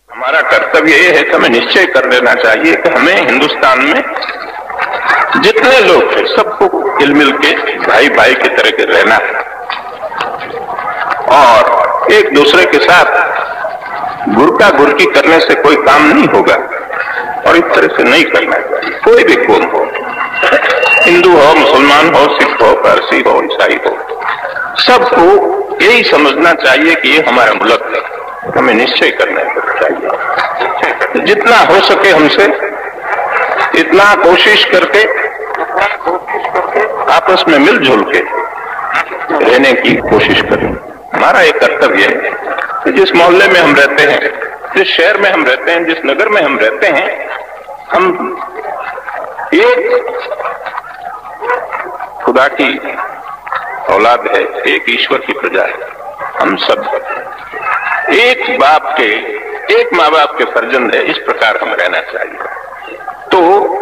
हमारा कर्तव्य ये है कि हमें निश्चय कर लेना चाहिए कि हमें हिंदुस्तान में जितने लोग हैं सबको मिल मिल के भाई भाई की तरह के रहना है और एक दूसरे के साथ गुरका गुरकी करने से कोई काम नहीं होगा और इस तरह से नहीं करना चाहिए। कोई भी कौम हो, हिंदू हो, मुसलमान हो, सिख हो, पारसी हो, ईसाई हो, सबको यही समझना चाहिए कि ये हमारा मुल्क है, हमें निश्चय करना चाहिए। जितना हो सके हमसे इतना कोशिश करके आपस में मिलजुल के रहने की कोशिश करें। हमारा एक कर्तव्य है कि जिस मोहल्ले में हम रहते हैं, जिस शहर में हम रहते हैं, जिस नगर में हम रहते हैं, हम एक खुदा की औलाद है, एक ईश्वर की प्रजा है। हम सब एक बाप के, एक माँ बाप के फर्जंद है, इस प्रकार हम रहना चाहिए। तो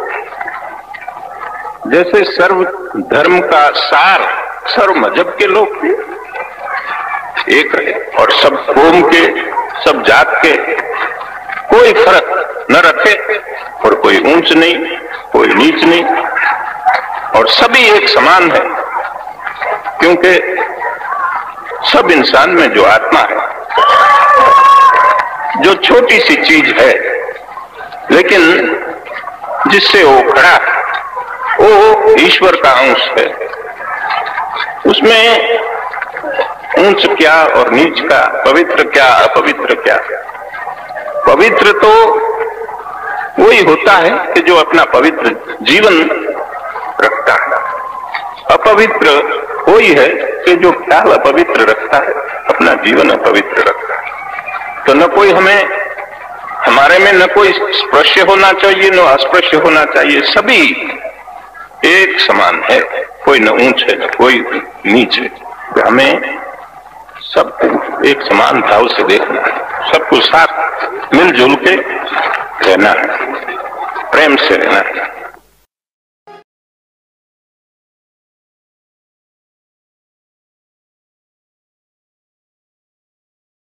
जैसे सर्व धर्म का सार सर्व मजहब के लोग थे, एक रहे और सब कौम के, सब जात के कोई फर्क न रखे और कोई ऊंच नहीं, कोई नीच नहीं और सभी एक समान है, क्योंकि सब इंसान में जो आत्मा है, जो छोटी सी चीज है लेकिन जिससे वो खड़ा है, वो ईश्वर का अंश है। उसमें ऊंच क्या और नीच का, पवित्र क्या अपवित्र क्या। पवित्र तो वही होता है कि जो अपना पवित्र जीवन रखता है, अपवित्र वही है कि जो ख्याल अपवित्र रखता है, अपना जीवन अपवित्र रखता है। तो न कोई हमारे में न कोई स्पृश्य होना चाहिए, न अस्पृश्य होना चाहिए, सभी एक समान है, कोई न ऊंच है न कोई नीच है। हमें सबको एक समान भाव से देखना है, सबको साथ मिलजुल के रहना है, प्रेम से रहना है।